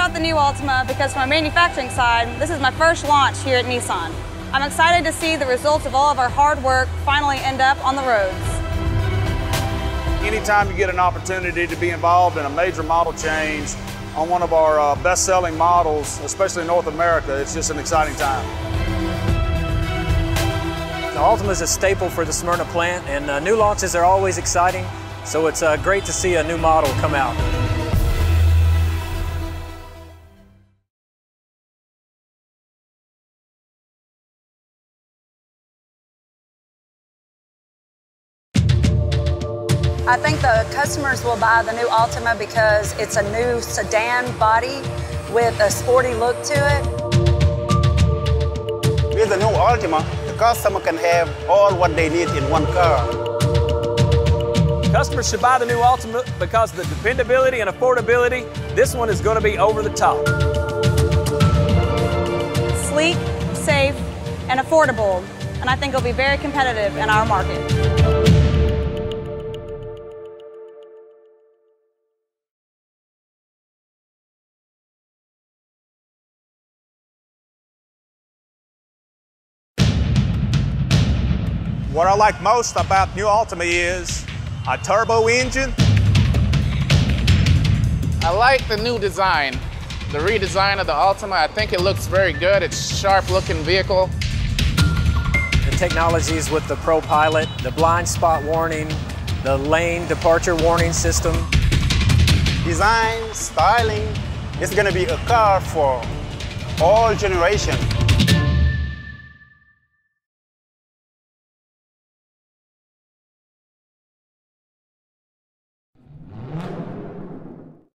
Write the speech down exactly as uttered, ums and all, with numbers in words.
about the new Altima because from a manufacturing side, this is my first launch here at Nissan. I'm excited to see the results of all of our hard work finally end up on the roads. Anytime you get an opportunity to be involved in a major model change on one of our uh, best-selling models, especially in North America, it's just an exciting time. The Altima is a staple for the Smyrna plant, and uh, new launches are always exciting, so it's uh, great to see a new model come out. I think the customers will buy the new Altima because it's a new sedan body with a sporty look to it. With the new Altima, the customer can have all what they need in one car. Customers should buy the new Altima because of the dependability and affordability. This one is going to be over the top. Sleek, safe, and affordable, and I think it'll be very competitive in our market. What I like most about new Altima is a turbo engine. I like the new design. The redesign of the Altima, I think it looks very good. It's a sharp-looking vehicle. The technologies with the Pro Pilot, the blind spot warning, the lane departure warning system. Design, styling, it's going to be a car for all generations.